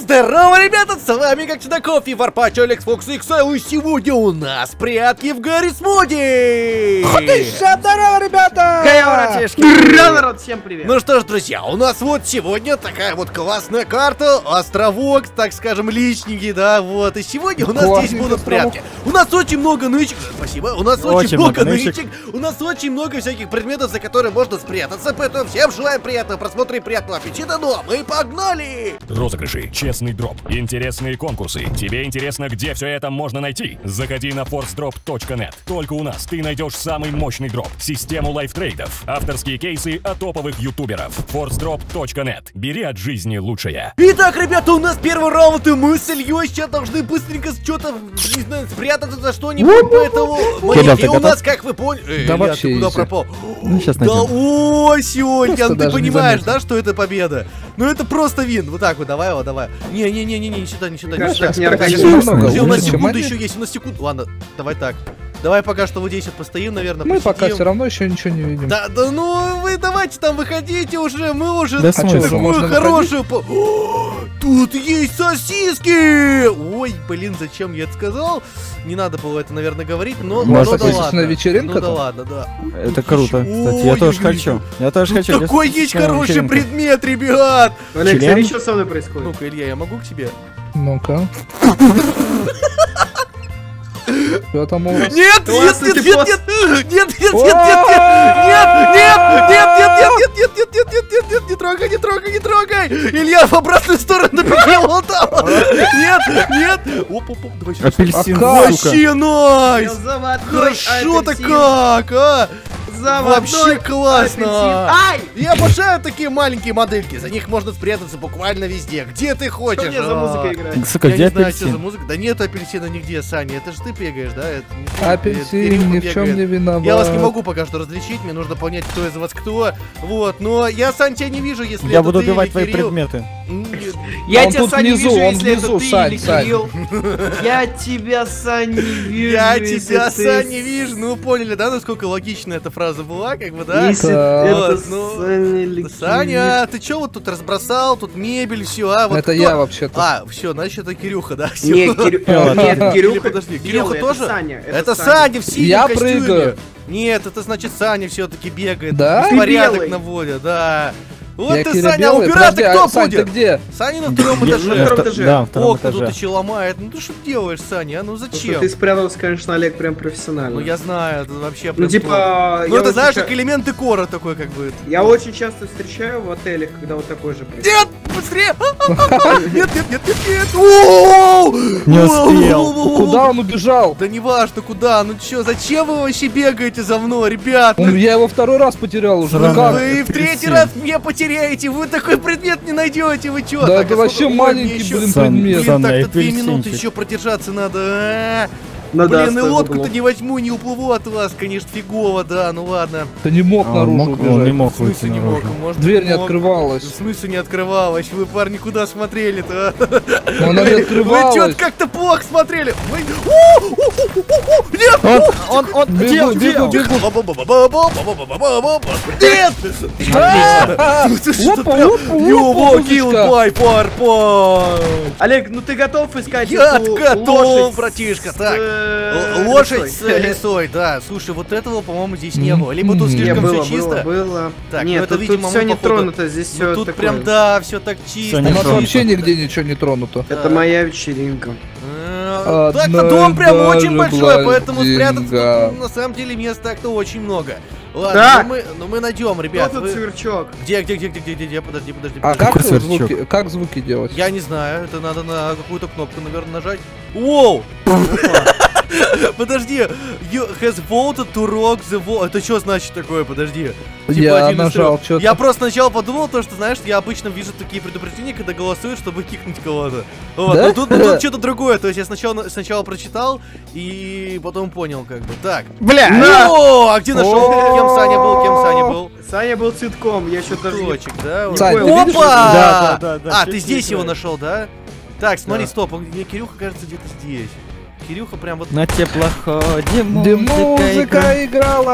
Здорово, ребята, с вами как всегда Кофе, Варпач, Алекс, Фокс, Иксайл, и сегодня у нас прятки в Гаррис Моде! Здорово, ребята! Здорово, народ, всем привет! Ну что ж, друзья, у нас вот сегодня такая вот классная карта, островок, так скажем, личники, да, вот, и сегодня у нас здесь будут прятки. У нас очень много нычек, спасибо, у нас очень много нычек, у нас очень много всяких предметов, за которые можно спрятаться, поэтому всем желаем приятного просмотра и приятного аппетита, ну а мы погнали! Розыгрыши, честный дроп, интересные конкурсы. Тебе интересно, где все это можно найти? Заходи на forcedrop.net. Только у нас ты найдешь самый мощный дроп, систему лайфтрейдов, авторские кейсы от топовых ютуберов. forcedrop.net. Бери от жизни лучшее. Итак, ребята, у нас первый раунд, и мы с Ильей сейчас должны быстренько что-то, не знаю, спрятаться за что-нибудь, поэтому... Монетки у нас, как вы поняли... Да Илья, вообще ты куда изи. пропал? Ну, сейчас Да, о, Сёнька, ты понимаешь, не да, что это победа? Ну это просто вин. Вот так вот, давай его, давай. Не сюда, не сюда, не сюда. не организуй. Подожди, у нас Лучше секунда монет? еще есть, у нас секунда. Ладно, давай так. Давай пока что вот здесь вот постоим, наверное, Мы пока посидим. все равно еще ничего не видим. Да, ну вы давайте там выходите уже, мы уже Да смысл? такую Можно хорошую... О, тут есть сосиски! Ой, блин, зачем я это сказал? Не надо было это, наверное, говорить, но, Может, ну да сосисочная ладно. вечеринка Ну да там? ладно, да. Это круто, кстати. Я тоже хочу. Я тоже хочу. Такой есть хороший предмет, ребят! Олег, Член? смотри, что со мной происходит. Ну-ка, Илья, я могу к тебе? Ну-ка. Что там у вас? Нет, нет, Классный нет, ты нет, пост. нет, нет, нет, нет, не трогай, не трогай, не трогай! Илья, в обратную сторону бежал, вот там! Нет, нет! Оп, давай сюда. Апельсин, А сука. Вообще найс! Заводной Хорошо-то апельсин. как, а! Заводной Вообще классно! апельсин. Ай! Я обожаю такие маленькие модельки, за них можно спрятаться буквально везде, где ты Что хочешь. мне за музыка играет? Сука, Я где не знаю, что за апельсин? музыка. Да нет апельсина нигде, Саня, это же ты бегаешь, да? Это не ты, это Апельсин Кирилл ни в чем бегает. не виноват. Я вас не могу пока что различить, мне нужно понять, кто из вас кто. Вот, но я, Сань, тебя не вижу, если Я это буду ты или убивать твои Кирилл. предметы. Я Он тебя, тут Сань, не внизу, вижу, он если внизу, это ты Сань, или Сань. Кирилл. Я тебя, Сань, не вижу. Я если тебя, ты Сань, не вижу. Ну, поняли, да, насколько логична эта фраза была, как бы, да? Если Да. это Вот, ну, Саня или Саня, ты чё вот тут разбросал, тут мебель, все, а? Вот Это кто? я вообще-то. А, все, значит, это Кирюха, да? Всё. Нет, нет, Или Кирюха, подожди, Кирюха белый, тоже? Это Саня. Это Саня в синем Я костюме. прыгаю. Нет, это значит Саня все-таки бегает. Да? Беспорядок Белый. наводит, да. Вот Я ты, Кирилл Саня, а белый. убирать Подожди, кто Сань, ты будет? где? Саня на втором на этаже. втором этаже. Да, на втором Окна тут этаже. еще ломает. Ну ты что делаешь, Саня? А ну зачем? Ты спрятался, конечно, Олег, прям профессионально. Ну я знаю, это вообще Ну, прям типа, Ну я это очень знаешь, ча- как элемент декора такой, как бы. Я очень часто встречаю в отелях, когда вот такой же происходит. Нет, быстрее! Нет, нет, нет, нет, нет! О! Не успел. О! Куда он убежал? Да не важно куда, ну чё, зачем вы вообще бегаете за мной, ребят? Я его второй раз потерял уже. Ну Сразу. как? Вы в третий раз меня потеряете, вы такой предмет не найдете, вы чё? Да Так, это а вообще сколько- Ой, маленький, мне ещё- блин, Сан- предмет. Сан- Блин, так-то 2 апельсинчик. минуты еще продержаться надо. Ну да, Блин, и стой в лодку-то углу. не возьму, не уплыву от вас, конечно, фигово, да, ну ладно. Ты не мог Он наружу мог, он не убежать. мог В смысле выйти не мог? наружу. Может, Дверь не мог? открывалась. В смысле не открывалась? Вы, парни, куда смотрели-то? Она не Вы открывалась. что-то как-то плохо смотрели. Вы... Нет! Он Бегу, бегу, бегу. Нет! Ты что, Опа, прям... опа, Его опа, kill удочка. by Farpoint! Олег, ну ты готов искать Я эту готов, лошадь братишка. с, Так, э, лошадь с лисой? лисой, да. Слушай, вот этого, по-моему, здесь не было. Либо тут Не, Не, слишком было, все чисто. было. Так, Нет, ну это, тут видимо, все мы, не походу, тронуто, здесь Ну, все тут такое. прям, да, все так чисто. Всё У не нас тронуто. вообще нигде ничего не тронуто. Это моя вечеринка. Так-то Одна дом прям даже очень большой, поэтому блондинка. спрятаться тут, на самом деле места так-то очень много. Ладно, Так. ну мы найдем, ребят. Кто тут вы- сверчок? Где? Подожди. А Какой как сверчок? звуки, как звуки делать? Я не знаю, это надо на какую-то кнопку, наверное, нажать. Воу! Подожди, you has voted to rock the wall. Это что значит такое? Подожди. Я один из нажал трех. что-то. Я просто сначала подумал, то, что, знаешь, я обычно вижу такие предупреждения, когда голосуют, чтобы кикнуть кого-то. Вот, Да? но тут что-то другое. То есть я сначала прочитал и потом понял, как бы. Так. Бля! О, а где нашел? Кем Саня был? Саня был цветком, я что-то даже не... Точек, да? вот. Сань, ты Опа! видишь? Да. А, чуть ты не здесь его играет. нашел, да? Так, смотри, Да. стоп, мне Кирюха кажется где-то здесь. Кирюха прям вот... На теплоходе Где музыка играет. музыка играла.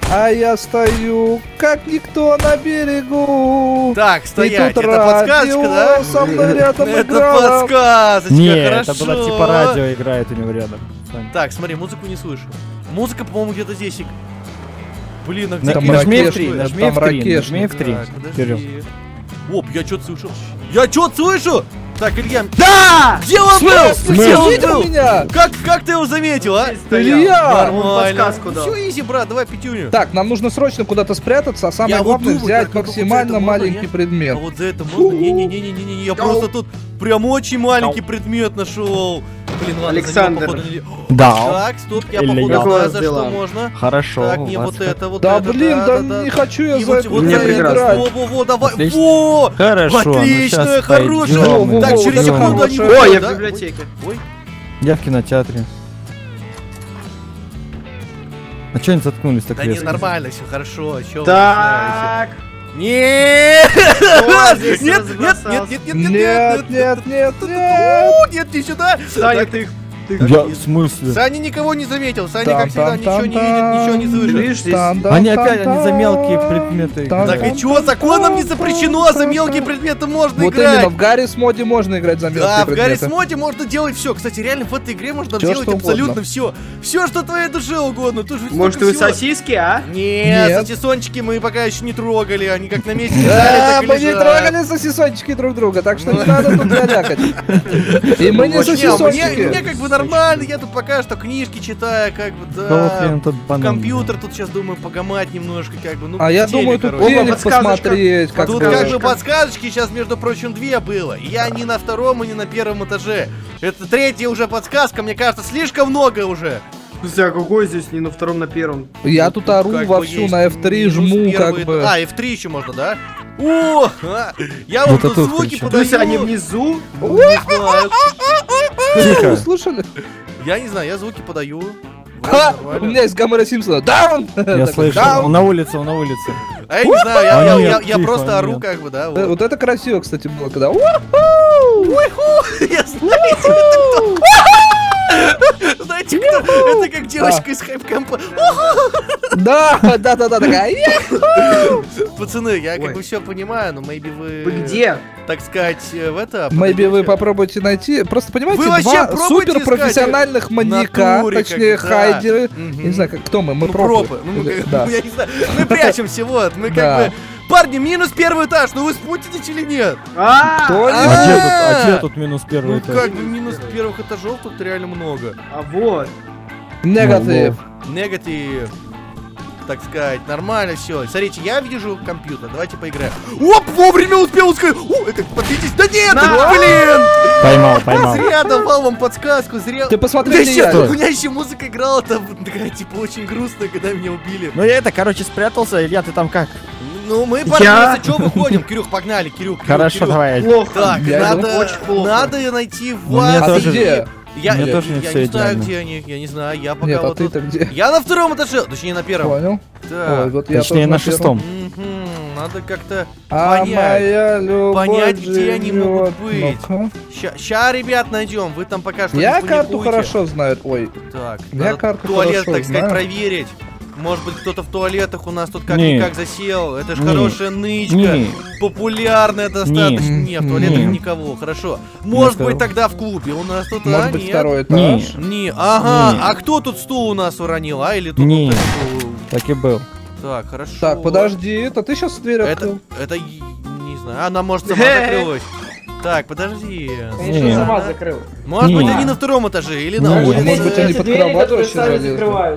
А я стою, как никто на берегу. Так, стоять, И тут это подсказочка, да? радио со мной рядом Это играло. подсказочка, Не, хорошо. это было типа радио играет у него рядом. Сань. Так, смотри, музыку не слышу. Музыка, по-моему, где-то здесь. Блин, а где Там Нажми ракешник, F3, нажми там F3, ракешник. нажми F3, Так, Кирилл. подожди. Оп, я что-то слышу. Я что-то слышу! Так, Илья... Да! Где он был? Где он Видел был? меня? Как ты его заметил, а? Илья! Нормально. подсказку дал. Все изи, брат, давай пятюню. Так, нам нужно срочно куда-то спрятаться, а самое Я вот главное думаю, взять так, ну, максимально вот за это можно, маленький не? предмет. А вот за это можно? Не-не-не-не-не, я просто тут прям очень маленький предмет нашел. Блин, ладно, Александр. за него, походу, не- Да. Так, стоп, я Или походу я. знаю, за Дела. что можно. Хорошо. Так, у не вас вот как? это, вот Да это. блин, да не хочу я И за вот это Мне за это. прекрасно. Во, давай. Отлично. Во! Хорошо, ну Отлично, щас хорошая. пойдем. Так, Во, через вот это секунду они хорошая. О, я выходят, в да? библиотеке. Ой, Я в кинотеатре. А чё они заткнулись так да не, резко? нормально, все хорошо. Чё вы Так. начинаете? Нет! О, здесь Нет, разбросался. Нет, нет, нет. Нет, не сюда! Саня, Так, ты Я, в смысле? Саня никого не заметил, Саня, Там, как всегда, там, ничего там, не видит, ничего не слышит. видишь здесь? Они опять, они за мелкие предметы играют. Так и чё, законом не запрещено, а за мелкие предметы можно Вот играть. именно, в Гаррис моде можно играть за Да, мелкие в Гаррис предметы. моде можно делать все. Кстати, реально в этой игре можно Всё, делать что абсолютно угодно. все. Все, что твоей душе угодно. Тут же Может, столько вы всего. сосиски, а? Нет, Нет. сосисончики мы пока еще не трогали, они как на месте лежали, Да, так и мы не лежат. трогали сосисончики друг друга, так что не надо тут лялякать. И мы не Не, мне сосисончики. как бы нормально, я тут пока что книжки читаю, как бы, Кого да. хрен тут В банан? компьютер тут сейчас думаю погамать немножко, как бы, ну, А я телек, думаю, тут короче. телек подсказочка. посмотреть, как Тут бы. как бы подсказочки сейчас, между прочим, 2 было. И я не на 2-м и не на 1-м этаже. Это 3-я уже подсказка, мне кажется, слишком много уже. Слушай, а какой здесь не на втором, на первом? Я тут ору Как бы вовсю есть на F3, минус жму первый как этаж. бы. А, F3 еще можно, да? О, я Вот вот тут это звуки причем. подаю. То есть они внизу? Ну, не знаю. Тихо. Слышали? Я не знаю, я звуки подаю. Вот, Ха! нормально. У меня есть Гомера Симпсона. Даун! Я слышу. Он на улице, он на улице. А я не знаю, А нет, я тихо, просто ору, нет. как бы, да. Вот. Вот это красиво, кстати, было, когда... Я знаю, это кто? Знаете, кто? Это как девочка из хайп-кампа. Да, такая. Пацаны, я как Ой. бы все понимаю, но maybe вы... Вы где? Так сказать, в это... Maybe вы подойдете. попробуйте найти. Просто понимаете, Вы вообще два пробуйте суперпрофессиональных маньяка, натуре, точнее как бы, да. хайдеры. Мгм. Я не знаю, кто мы, мы Ну, пропы. пропы. Ну, мы, Да. я не знаю, мы прячемся, вот. Мы Да. как бы... Парни, минус 1-й этаж, ну вы спутитесь или нет? Толя! А где тут минус первый Ну этаж? как бы минус первых этажов тут реально много. А вот. Негатив. Негатив. Так сказать, нормально все. Смотрите, я вижу компьютер, давайте поиграем. Оп, вовремя успел сказать. Это, подпитесь. Да нет, На! блин! Поймал. Зря давал вам подсказку, зря. Ты посмотри, Да где щас, я. у меня еще музыка играла, там такая, типа, очень грустная, когда меня убили. Ну я это, короче, спрятался. Илья, ты там как? Ну, мы, парни, Я? если что, выходим. Кирюх, погнали, Кирюх. Хорошо, давай. Плохо. Так, Я надо, очень плохо. надо найти Ну, мне вас. А ты тоже. где? Я, Мне я, тоже не я всё не знаю, идеально. где они, я не знаю, я пока Нет, а вот тут. ты-то где? Я на 2-м этаже, точнее на 1-м. Понял. Ой, Так, вот я Точнее, тоже на первом. 6-м. надо как-то А понять. моя любовь понять, где они могут живет. быть. Ну-ка. Ща, ребят, найдем. Вы там пока что Я не карту паникуйте. хорошо знаю. Ой, Так, Я надо карту туалет, хорошо так сказать, знаю. проверить. Может быть, кто-то в туалетах у нас тут Не. как-никак засел. Это ж Не. хорошая нычка. Не. Популярная достаточно. Не. Не, в туалетах Не. никого. Хорошо. Может сказал. быть, тогда в клубе у нас тут, может а, быть, нет? второй Не. этаж. Не, ага. Не. А кто тут стул у нас уронил, а? Или тут Не. вот этот стул? Так и был. Так, хорошо. Так, подожди, это ты сейчас дверь открыл? Это, не знаю, она может сама закрылась. Так, подожди. Конечно, Не. сама закрыл. Может быть, Не. они на 2-м этаже или Ну, на а улице. может быть, они под кровать вообще залезли?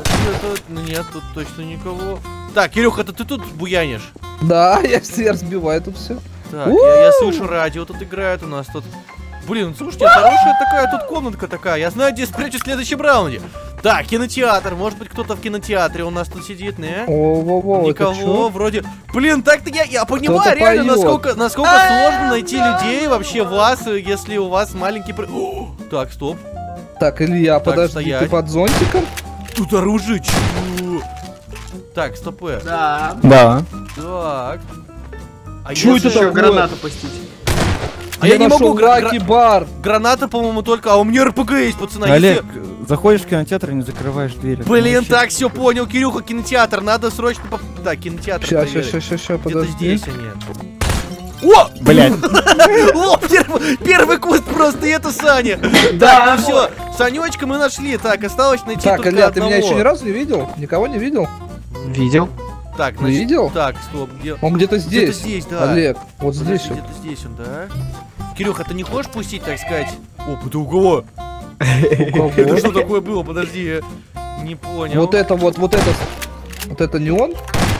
Нет, тут точно никого. Так, Кирюх, это ты тут буянишь? Да, я разбиваю тут все. Так, я слышу радио тут играет у нас тут. Блин, слушайте, хорошая такая тут комнатка такая. Я знаю, где спрячусь в следующем раунде. Так, кинотеатр. Может быть, кто-то в кинотеатре у нас тут сидит, не? О-во-во, это Никого, чё? вроде. Блин, так-то я понимаю Кто-то реально, поёт. насколько сложно найти людей вообще вас, если у вас маленький. О, так, стоп. Так, Илья, подожди, стоять. ты под зонтиком? Тут оружие. Чё? Так, стоп. Да. Да. Так. А Чё если- это Еще такое? гранату пустить. А я не могу бар. Граната, по-моему, только... А у меня РПГ есть, пацаны. Олег, заходишь в кинотеатр и не закрываешь дверь. Блин, так, все понял, Кирюха, кинотеатр, надо срочно... Да, кинотеатр. Ща, Где-то подожди. здесь, а нет. О! Блядь. О, первый куст просто, и это Саня. Да, ну все, Санечка мы нашли. Так, осталось найти Так, только Илья, ты меня одного. еще ни разу не видел? Никого не видел? Видел. Так, Не значит, видел? Так, стоп, где... Он где-то здесь. Где-то здесь, да. Олег, вот Подожди, здесь вот. где-то здесь он, да? Кирюха, ты не хочешь пустить, так сказать? О, это у кого? Это что такое было? Подожди, я не понял. Вот это. Вот это не он?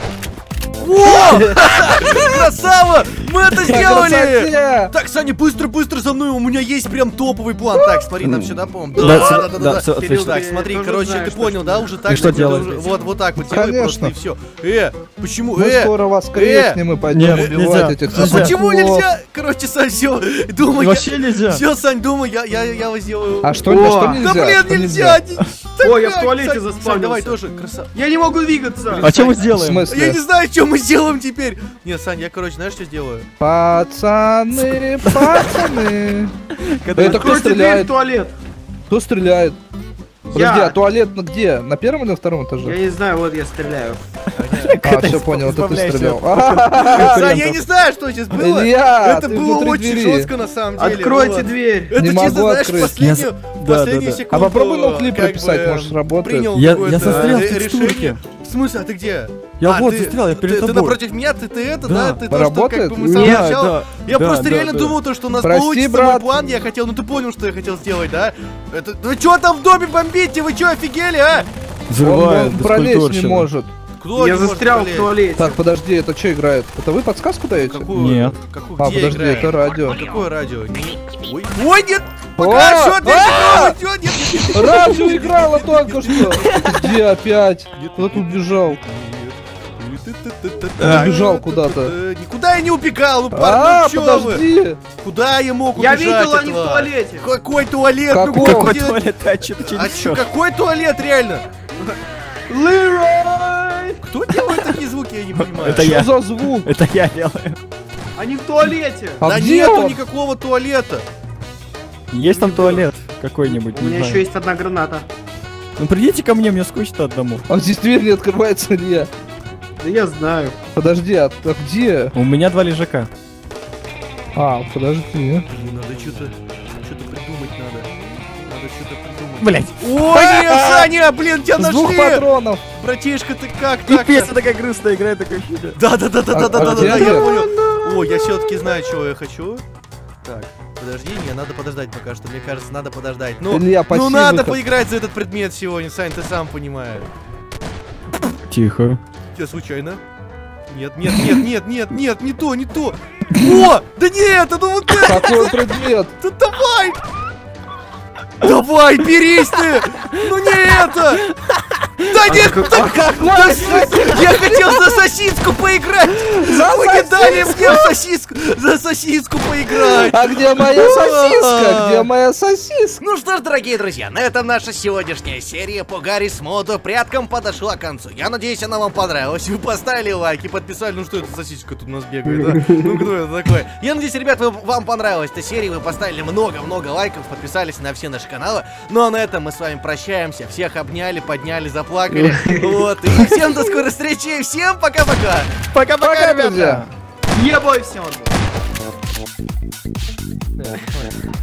О! Красава! Мы это сделали! Красоте! Так, Саня, быстро за мной, у меня есть прям топовый план. Так, смотри, нам сюда, по-моему. Да, всё, Кирилл, отлично. так, смотри, Я короче, знаю, ты что понял, да, уже так. И что ты делаешь? уже- Вот так вот делай просто, Конечно. и все. Почему? Мы скоро воскреснем и пойдем Нет, убивать нельзя. этих А Почему сосунков. нельзя? Короче, Сань, все, думаю, Вообще нельзя. все, Сань, думаю, я его сделаю. А что О, нельзя? Да блин, Что нельзя! Ой, я в туалете Сань, заспавнился. давай тоже, красава. Я не могу двигаться. А что мы В сделаем? Я не смысле? знаю, что мы сделаем теперь. Не, Сань, я, короче, знаешь, что сделаю? Пацаны. Когда- Это кто Откройте дверь в стреляет? туалет. Кто стреляет? Подожди, Я. а туалет где? На первом или на втором Я этаже? не знаю, вот я стреляю. А, все понял, это ты избавляйся стрелял. от Сань, я не знаю, что сейчас было. Илья, Это ты было внутри очень двери. жестко на самом деле. Откройте вот. дверь. Это Не чисто, могу знаешь, открыть. последнюю Да. секунду. А попробуй на клип как прописать, бы, может, работает. принял Я какое-то застрял в решение. текстурке. В смысле, а ты где? Я вот ты- застрял, я перед ты тобой. напротив меня, ты это, Да. да? Ты то, что как Работает? бы мы с самого Нет, начала... да. Я Да, просто да, реально да. думал, то, что у нас Прости, получится брат. мой план, я хотел, ну ты понял, что я хотел сделать, да? Это, вы что там в доме бомбите? Вы что, офигели, а? Взрывает, Он пролезть не бескультурщина. может. Кто Я не может застрял в пролезть? туалете. Так, подожди, это что играет? Это вы подсказку даете? Какую? Нет. Какую? А, Где подожди, играет? это радио. Какое радио? Ой, ой, нет! О, Пока, что ты а! делаешь? Нет. Радио играло только что. Где опять? Кто-то убежал. Убежал куда-то. Никуда я не убегал, ну А, парень, ну чё вы? подожди. Куда я мог Я убежать видел, от они в вас? туалете. Какой туалет? Какой? Ну Какой где? туалет? А что ты А чё, несёшь? какой туалет, реально? Лерой! Кто делает такие звуки, я не понимаю. Это Что я. за звук? Это я делаю. Они в туалете. А Да где нету он? никакого туалета. Есть там туалет какой-нибудь? У не меня знаю. еще есть одна граната. Ну придите ко мне, мне скучно одному. А здесь дверь не открывается, Илья. Да я знаю. Подожди, а где? У меня 2 лежака. А, подожди. Блин, надо что-то придумать надо. Надо что-то придумать. Блять. Ой, нет, Саня, блин, тебя С 2 нашли! патронов. Братишка, ты как Пипец, так? это такая грустная игра, такая фига. Да, А где я ты? понял. О, я все-таки знаю, чего я хочу. Так, подожди, не, надо подождать пока что. Мне кажется, надо подождать. Ну, Илья, ну пассивный надо как- поиграть за этот предмет сегодня, Сань, ты сам понимаешь. Тихо. Я случайно? Нет, не то. О, да нет, ну вот это, Какой предмет? да давай! Давай, берись ты! Ну не это! Да нет, да как? Я хотел за сосиску поиграть! Вы не дали мне в сосиску, за сосиску поиграть! А где моя сосиска? Где моя сосиска? Ну что ж, дорогие друзья, на этом наша сегодняшняя серия по Гаррис Моду пряткам подошла к концу. Я надеюсь, она вам понравилась. Вы поставили лайк и подписали. Ну что это сосисочка тут у нас бегает, да? Ну кто это такой? Я надеюсь, ребят, вам понравилась эта серия. Вы поставили много-много лайков, подписались на все наши каналы. Ну а на этом мы с вами прощаемся. Всех обняли, подняли, заплакали. Вот. И всем до скорой встречи. И всем пока-пока. Пока-пока, Пока, друзья. ребята. Ебой всем. Так,